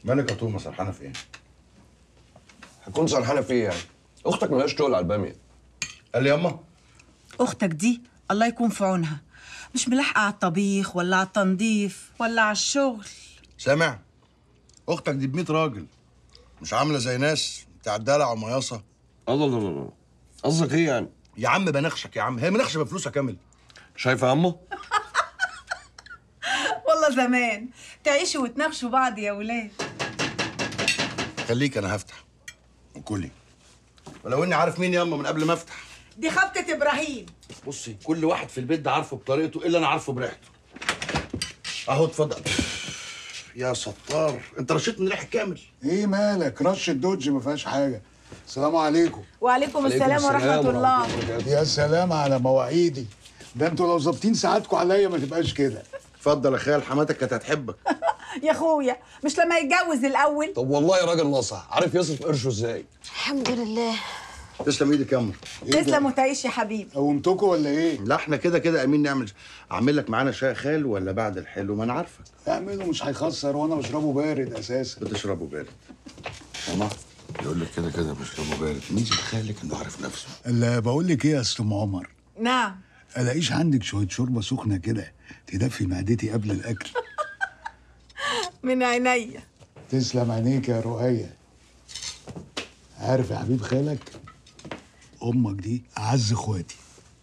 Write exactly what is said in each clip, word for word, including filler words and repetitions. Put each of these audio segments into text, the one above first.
مالك يا تومه سرحانه في ايه؟ هتكون سرحانه في ايه يعني؟ اختك ملهاش تقول على الباميه. قال لي ياما اختك دي الله يكون في عونها، مش ملاحقه على الطبيخ ولا على التنظيف ولا على الشغل. سامع؟ اختك دي ب مية راجل، مش عامله زي ناس بتاع الدلع ومياصه. الله الله الله، قصدك ايه يعني؟ يا عم بنخشك يا عم، هي منخشه بفلوسها كامل. شايفه يا امه؟ والله زمان تعيشوا وتناقشوا بعض يا ولاد. خليك انا هفتح وكلي، ولو اني عارف مين ياما من قبل ما افتح. دي خبطه ابراهيم. بصي كل واحد في البيت ده عارفه بطريقته الا انا عارفه بريحته. اهو اتفضل. يا ستار انت رشيت من ريحه كامل. ايه مالك؟ رش الدوج ما فيهاش حاجه. السلام عليكم. وعليكم السلام ورحمه الله. يا سلام على مواعيدي، ده انتوا لو ظابطين ساعاتكم عليا ما تبقاش كده. اتفضل يا خال، حماتك كانت هتحبك. يا اخويا مش لما يتجوز الاول؟ طب والله يا راجل ناصح، عارف يصرف قرشه ازاي؟ الحمد لله. تسلم ايدك يا امر. تسلم وتعيش يا حبيبي. قومتكم ولا ايه؟ لا احنا كده كده امين نعمل. اعمل لك معانا شاي خال ولا بعد الحلو؟ ما انا عارفك. اعمله مش هيخسر وانا بشربه بارد اساسا. بتشربه بارد. ماما يقول لك كده كده بشربه بارد، مين يتخيلك انه عارف نفسه؟ اللي بقول لك ايه يا استاذ عمر؟ نعم. الاقيش عندك شويه شوربه سخنه كده تدفي معدتي قبل الاكل؟ من عينيا. تسلم عينيك يا رؤية. عارف يا حبيب خالك، امك دي اعز اخواتي.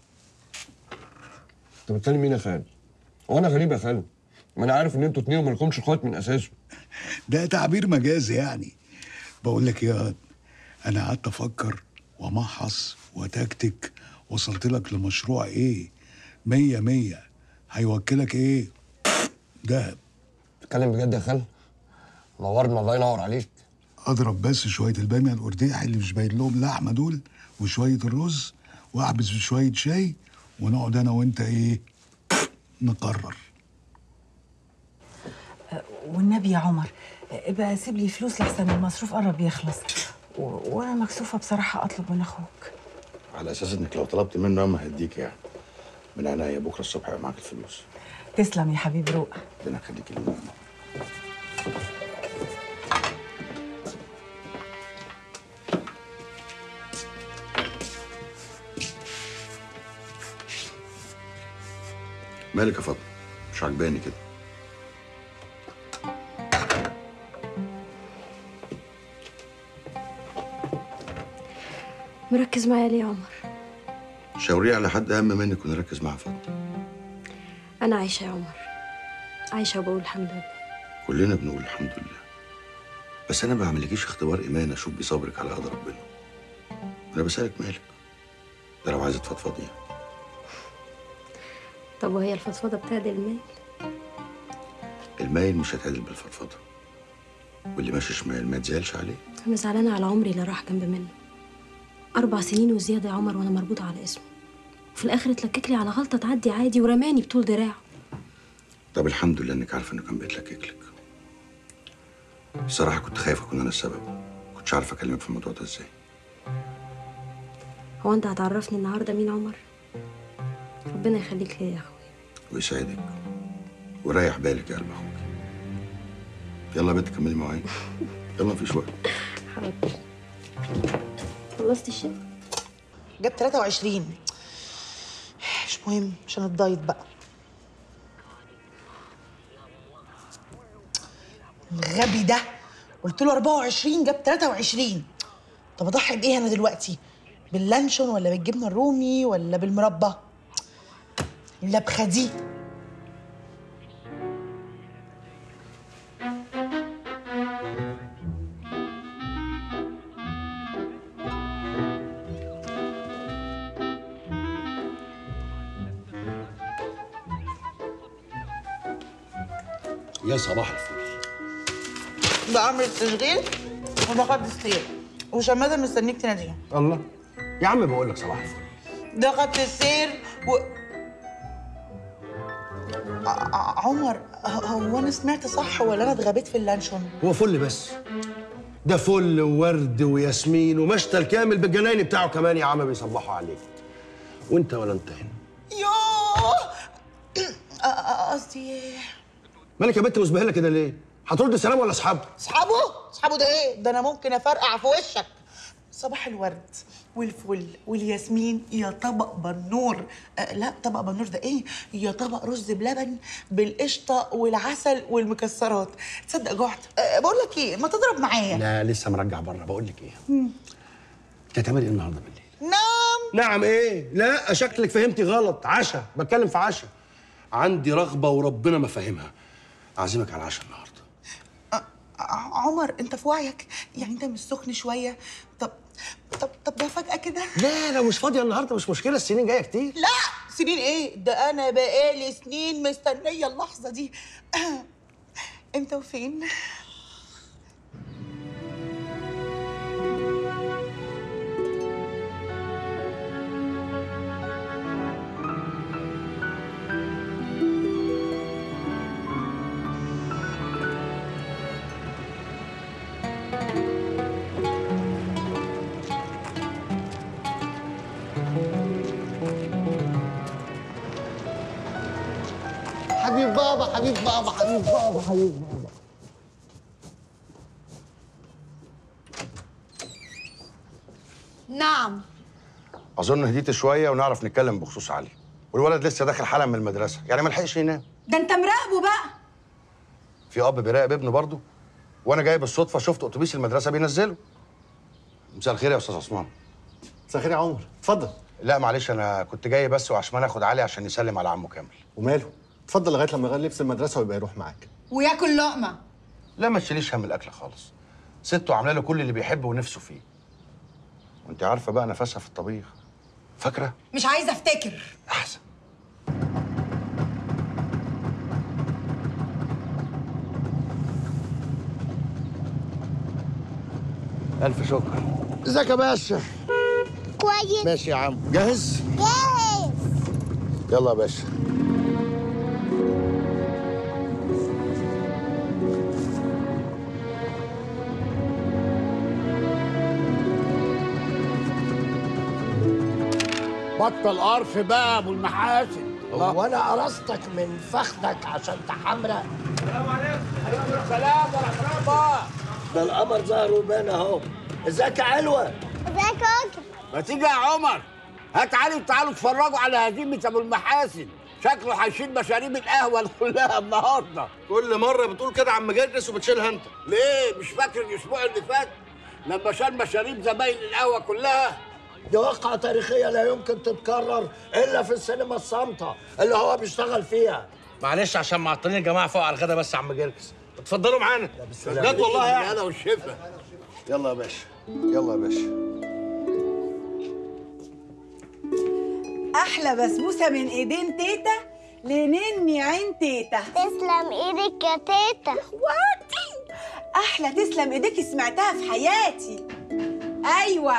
انت بتكلم مين يا خال؟ هو انا غريب يا خال؟ ما انا عارف ان انتوا اتنين وما لكمش اخوات من اساسه. ده تعبير مجازي يعني. بقول لك يا واد، انا قعدت افكر وامحص وتكتك، وصلت لك لمشروع ايه مية مية هيوكلك ايه دهب. بتتكلم بجد يا خال؟ نورنا، الله ينور عليك. اضرب بس شويه الباميه القرديح اللي مش باين لهم لحمه دول وشويه الرز، واحبس بشويه شاي، ونقعد انا وانت ايه نقرر. والنبي يا عمر ابقى سيب لي فلوس لحسن المصروف قرب يخلص، و... وانا مكسوفه بصراحه اطلب من اخوك. على اساس انك لو طلبت منه اما هديك يعني. من عينيا بكره الصبح يبقى معاك الفلوس. تسلم يا حبيب رؤى. ربنا يخليك لي. مالك يا فاطمه؟ مش عجباني كده. مركز معايا ليه يا عمر؟ شاوريه على حد اهم منك ونركز معاه فاطمه. انا عايشه يا عمر، عايشه وبقول الحمد لله. كلنا بنقول الحمد لله، بس انا ما بعملكيش اختبار ايمان اشوف بيه صبرك على قدر ربنا. انا بسالك مالك، ده لو عايزه تفضفضي. طب وهي الفضفضه بتعدل المال؟ المايل مش هيتعدل بالفضفضه، واللي ماشي شمال ما يتزعلش عليه. انا زعلانه على عمري اللي راح جنب منه. اربع سنين وزياده يا عمر وانا مربوطه على اسمه، وفي الاخر اتلكك لي على غلطه تعدي عادي ورماني بطول دراعه. طب الحمد لله انك عارفه انه كان بيتلكك لك. الصراحه كنت خايف اكون انا السبب، ما كنتش عارف اكلمك في الموضوع ده ازاي. هو انت هتعرفني النهارده مين عمر؟ ربنا يخليك ليا يا اخويا ويسعدك وريح بالك يا قلب اخوك. يلا يا بنت كملي معايا. يلا مفيش وقت. حاضر. خلصت الشاي؟ جاب تلاتة وعشرين. مش مهم عشان الدايت بقى. الغبي ده قلت له أربعة وعشرين جاب تلاتة وعشرين. طب اضحي بايه انا دلوقتي؟ باللانشون ولا بالجبنه الرومي ولا بالمربى؟ اللبخه دي. يا صباح الفل. بعمل التشغيل وباخد السير وشماده مستنيك تناديها. الله يا عم بقول لك صباح الفل. ده خدت السير و ع- عمر هو انا سمعت صح ولا انا اتغبيت في اللانشون؟ هو فل بس، ده فل وورد وياسمين ومشتل كامل بالجناين بتاعه كمان يا عم بيصبحوا عليك. وانت ولا انت هنا؟ يوه قصدي مالك يا بنت مسبهله كده ليه؟ هترد السلام ولا اصحابه؟ اصحابه؟ اصحابه ده ايه؟ ده انا ممكن افرقع في وشك. صباح الورد والفل والياسمين يا طبق بنور. أه لا، طبق بنور ده ايه؟ يا طبق رز بلبن بالقشطه والعسل والمكسرات. تصدق جعت. أه بقول لك ايه، ما تضرب معايا؟ لا لسه مرجع بره. بقول لك ايه؟ انت هتعملي ايه النهارده بالليل؟ نعم. نعم ايه؟ لا شكلك فهمتي غلط. عشاء، بتكلم في عشاء. عندي رغبه وربنا ما فاهمها. اعزمك على العشاء النهارده. أه عمر انت في وعيك؟ يعني انت مش سخن شويه؟ طب طب طب ده فجأة كده؟ لا لو مش فاضيه النهارده مش مشكله، السنين جايه كتير. لا سنين ايه؟ ده انا بقالي سنين مستنيه اللحظه دي. امتى وفين؟ حبيب بابا حبيب بابا حبيب بابا حبيب بابا. نعم. اظن هديت شويه ونعرف نتكلم بخصوص علي. والولد لسه داخل حالا من المدرسه، يعني ما لحقش ينام. ده انت مراقبه بقى. في اب بيراقب ابنه برضه؟ وانا جاي بالصدفه شفت اتوبيس المدرسه بينزله. مساء الخير يا استاذ عثمان. مساء الخير يا عمر، اتفضل. لا معلش انا كنت جاي بس وعشان اخد علي عشان يسلم على عمه كامل. وماله؟ اتفضل لغايه لما يغير لبس المدرسه ويبقى يروح معاك. وياكل لقمه. لا ما تشيليش هم الاكل خالص. سته عامله له كل اللي بيحبه ونفسه فيه. وانت عارفه بقى نفسها في الطبيخ. فاكره؟ مش عايزه افتكر. احسن. الف شكر. ازيك يا باشا؟ كويس. ماشي يا عم. جاهز؟ جاهز. يلا يا باشا. بطل قرف بقى ابو المحاسن. هو انا قرصتك من فخدك عشان تحمرق؟ السلام عليكم. عليكم السلام ورحمه الله. ده القمر ظهر وبان اهو. ازيك يا علوه؟ ازيك يا اكرم؟ ما تيجي يا عمر، هات علي وتعالوا اتفرجوا على هزيمه ابو المحاسن. شكله هيشيل مشاريب القهوه كلها النهارده. كل مره بتقول كده عم جرس وبتشيلها انت. ليه؟ مش فاكر الاسبوع اللي فات لما شال مشاريب زباين القهوه كلها؟ دي واقعة تاريخية لا يمكن تتكرر إلا في السينما الصامتة اللي هو بيشتغل فيها. معلش عشان معطلين الجماعه فوق على الغدا بس يا عم جرجس. اتفضلوا معانا. بجد والله يعني. انا والشفا. يلا يا باشا. يلا يا باشا. احلى بسبوسه من ايدين تيتا لنني عين تيتا. تسلم ايدك يا تيتا. اخواتي احلى تسلم ايديكي سمعتها في حياتي. ايوه.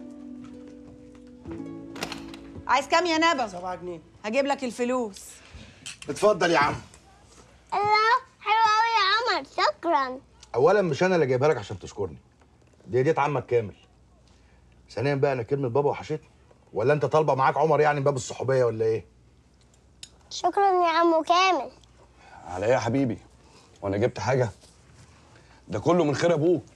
عايز كام يا نبا؟ سبعة جنيه. هجيب لك الفلوس. اتفضل يا عم. الله حلو قوي يا عمر، شكرا. اولا مش انا اللي جايبها لك عشان تشكرني. دي هديه عمك كامل. ثانيا بقى انا كلمه بابا وحشتني. ولا انت طالبه معاك عمر يعني من باب الصحوبيه ولا ايه؟ شكرا يا عمو كامل. على ايه يا حبيبي؟ وانا جبت حاجه؟ ده كله من خير ابوك.